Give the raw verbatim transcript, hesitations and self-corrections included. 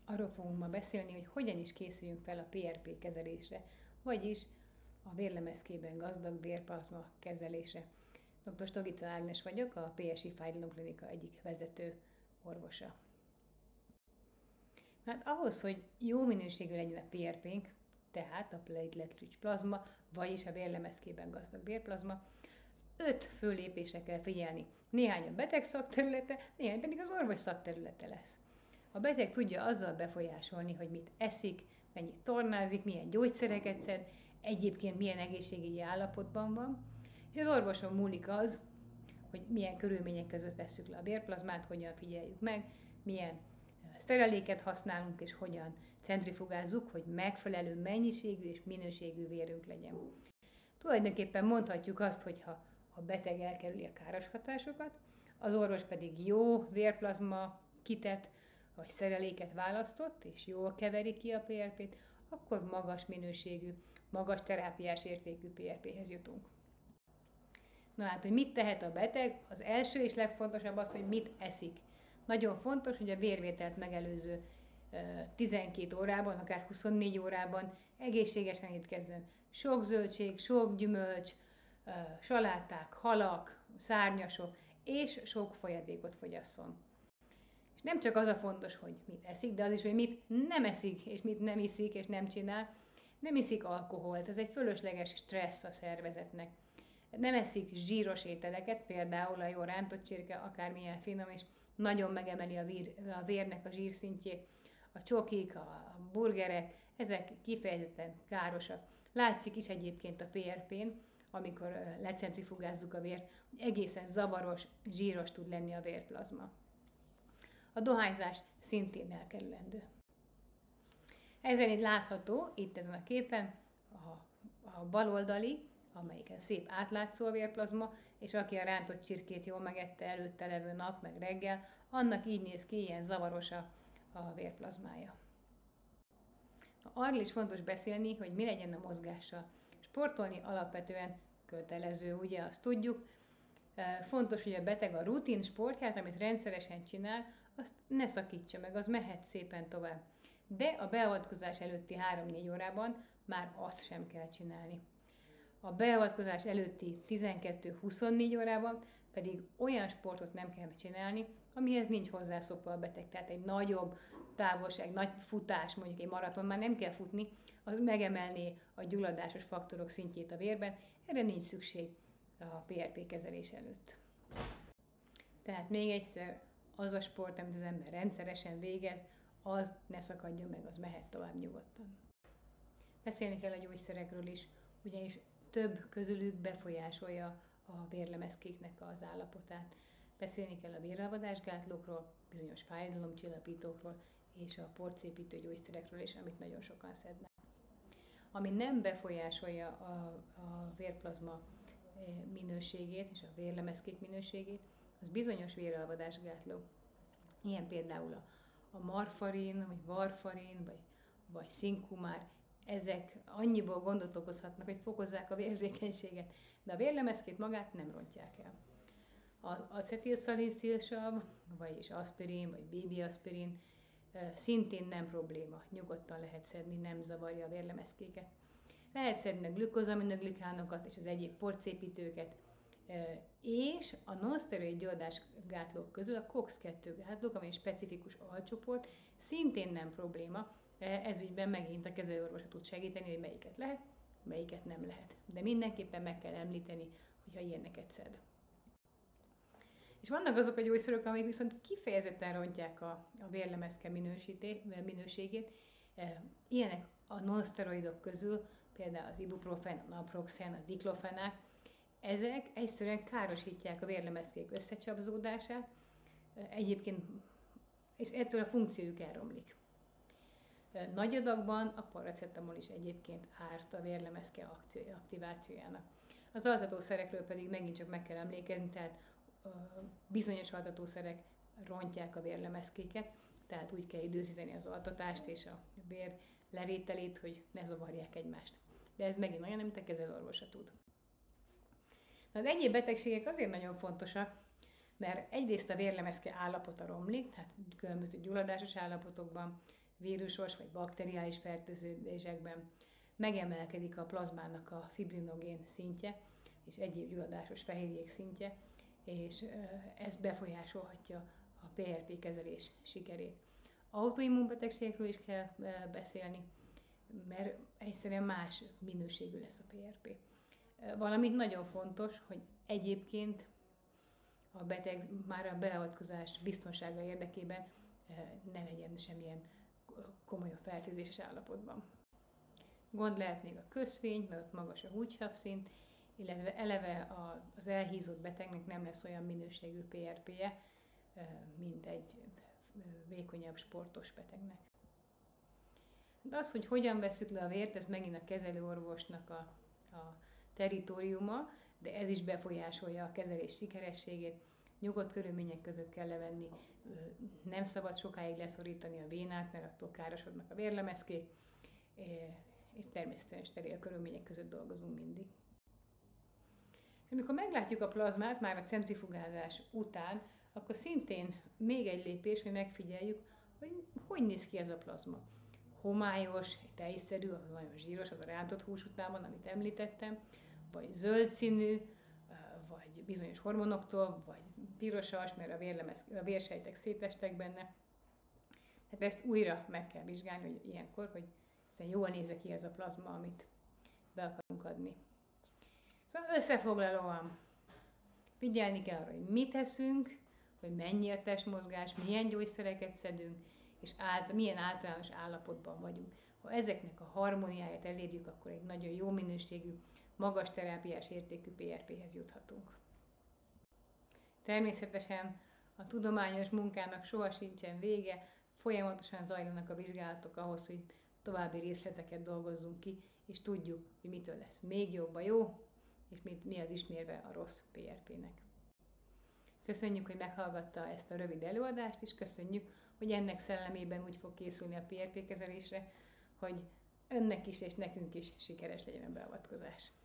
Arról fogunk ma beszélni, hogy hogyan is készüljünk fel a pé er pé kezelésre, vagyis a vérlemezkében gazdag vérplazma kezelésre. doktor Stogica Ágnes vagyok, a pé es i Fájdalomklinika egyik vezető orvosa. Hát ahhoz, hogy jó minőségű legyen a pé er pénk, tehát a platelet-rich plazma, vagyis a vérlemezkében gazdag vérplazma, öt fő lépésre kell figyelni. Néhány a beteg szakterülete, néhány pedig az orvos szakterülete lesz. A beteg tudja azzal befolyásolni, hogy mit eszik, mennyit tornázik, milyen gyógyszereket szed, egyébként milyen egészségügyi állapotban van, és az orvoson múlik az, hogy milyen körülmények között vesszük le a vérplazmát, hogyan figyeljük meg, milyen szereléket használunk, és hogyan centrifugázzuk, hogy megfelelő mennyiségű és minőségű vérünk legyen. Tulajdonképpen mondhatjuk azt, hogy ha a beteg elkerüli a káros hatásokat, az orvos pedig jó vérplazma kitet vagy szereléket választott, és jól keveri ki a pé er pét, akkor magas minőségű, magas terápiás értékű pé er péhez jutunk. Na hát, hogy mit tehet a beteg? Az első és legfontosabb az, hogy mit eszik. Nagyon fontos, hogy a vérvételt megelőző tizenkét órában, akár huszonnégy órában egészségesen étkezzen. Sok zöldség, sok gyümölcs, saláták, halak, szárnyasok, és sok folyadékot fogyasszon. És nem csak az a fontos, hogy mit eszik, de az is, hogy mit nem eszik, és mit nem iszik, és nem csinál. Nem iszik alkoholt, ez egy fölösleges stressz a szervezetnek. Nem eszik zsíros ételeket, például a jó rántott csirke, akármilyen finom, és nagyon megemeli a, vír, a vérnek a zsírszintjét. A csokik, a burgerek, ezek kifejezetten károsak. Látszik is egyébként a pé er pén, amikor lecentrifugázzuk a vért, hogy egészen zavaros, zsíros tud lenni a vérplazma. A dohányzás szintén elkerülendő. Ezen itt látható, itt ezen a képen, a, a baloldali, amelyiken szép átlátszó a vérplazma, és aki a rántott csirkét jól megette előtte levő nap, meg reggel, annak így néz ki, ilyen zavaros a, a vérplazmája. Arról is fontos beszélni, hogy mi legyen a mozgással. Sportolni alapvetően kötelező, ugye azt tudjuk. Fontos, hogy a beteg a rutin sportját, amit rendszeresen csinál, azt ne szakítsa meg, az mehet szépen tovább. De a beavatkozás előtti három-négy órában már azt sem kell csinálni. A beavatkozás előtti tizenkettő-huszonnégy órában pedig olyan sportot nem kell csinálni, amihez nincs hozzászokva a beteg. Tehát egy nagyobb távolság, nagy futás, mondjuk egy maraton már nem kell futni, az megemelné a gyulladásos faktorok szintjét a vérben, erre nincs szükség a pé er pé kezelés előtt. Tehát még egyszer, az a sport, amit az ember rendszeresen végez, az ne szakadjon meg, az mehet tovább nyugodtan. Beszélni kell a gyógyszerekről is, ugyanis több közülük befolyásolja a vérlemezkéknek az állapotát. Beszélni kell a véralvadásgátlókról, bizonyos fájdalomcsillapítókról és a porcépítő gyógyszerekről is, amit nagyon sokan szednek. Ami nem befolyásolja a, a vérplazma minőségét és a vérlemezkék minőségét, az bizonyos véralvadásgátló. Ilyen például a, a marfarin, vagy varfarin, vagy, vagy szinkumár. Ezek annyiból gondot okozhatnak, hogy fokozzák a vérzékenységet, de a vérlemezkét magát nem rontják el. Az acetilszalicilsav, vagyis aspirin, vagy bébi aspirin szintén nem probléma, nyugodtan lehet szedni, nem zavarja a vérlemezkéket. Lehet szedni a glükozaminoglykánokat és az egyéb porcépítőket, és a non-szteroid gyulladásgátlók közül a koksz kettő gátlók, ami egy specifikus alcsoport, szintén nem probléma. Ez ügyben megint a kezelőorvosa tud segíteni, hogy melyiket lehet, melyiket nem lehet. De mindenképpen meg kell említeni, hogyha ilyeneket szed. És vannak azok a gyógyszerek, amik viszont kifejezetten rontják a, a vérlemezke minőségét. Ilyenek a non-szteroidok közül, például az ibuprofen, a naproxen, a diklofenák. Ezek egyszerűen károsítják a vérlemezkék összecsapzódását, egyébként, és ettől a funkciójuk elromlik. Nagy adagban a paracetamol is egyébként árt a vérlemezke aktivációjának. Az altatószerekről pedig megint csak meg kell emlékezni, tehát bizonyos altatószerek rontják a vérlemezkéket, tehát úgy kell időzíteni az altatást és a vér levételét, hogy ne zavarják egymást. De ez megint olyan, amit a kezelőorvosa tud. Na, az egyéb betegségek azért nagyon fontosak, mert egyrészt a vérlemezke állapota romlik, tehát különböző gyulladásos állapotokban, vírusos vagy bakteriális fertőzésekben, megemelkedik a plazmának a fibrinogén szintje és egyéb gyulladásos fehérjék szintje, és ez befolyásolhatja a pé er pé kezelés sikerét. Autoimmunbetegségekről is kell beszélni, mert egyszerűen más minőségű lesz a pé er pé. Valamint nagyon fontos, hogy egyébként a beteg már a beavatkozás biztonsága érdekében ne legyen semmilyen komolyabb fertőzéses állapotban. Gond lehet még a közvény, mert ott magas a húdsavszint, illetve eleve az elhízott betegnek nem lesz olyan minőségű pé er pé-je, mint egy vékonyabb sportos betegnek. De az, hogy hogyan vesszük le a vért, ez megint a kezelőorvosnak a, a teritoriuma, de ez is befolyásolja a kezelés sikerességét. Nyugodt körülmények között kell levenni, nem szabad sokáig leszorítani a vénát, mert attól károsodnak a vérlemezkék, és természetesen steril körülmények között dolgozunk mindig. És amikor meglátjuk a plazmát, már a centrifugázás után, akkor szintén még egy lépés, hogy megfigyeljük, hogy hogy néz ki ez a plazma. Homályos, tejszerű, az nagyon zsíros, az a rántott hús után van, amit említettem, vagy zöld színű, vagy bizonyos hormonoktól, vagy pirosas, mert a, vérlemez, a vérsejtek szétestek benne. Tehát ezt újra meg kell vizsgálni, hogy ilyenkor, hogy jól néz ki ez a plazma, amit be akarunk adni. Szóval összefoglalóan figyelni kell arra, hogy mit eszünk, hogy mennyi a testmozgás, milyen gyógyszereket szedünk, és ált, milyen általános állapotban vagyunk. Ha ezeknek a harmóniáját elérjük, akkor egy nagyon jó minőségű, magas terápiás értékű pé er pé-hez juthatunk. Természetesen a tudományos munkának soha sincsen vége, folyamatosan zajlanak a vizsgálatok ahhoz, hogy további részleteket dolgozzunk ki, és tudjuk, hogy mitől lesz még jobb a jó, és mi az ismérve a rossz pé er pé-nek. Köszönjük, hogy meghallgatta ezt a rövid előadást, és köszönjük, hogy ennek szellemében úgy fog készülni a pé er pé kezelésre, hogy önnek is és nekünk is sikeres legyen a beavatkozás.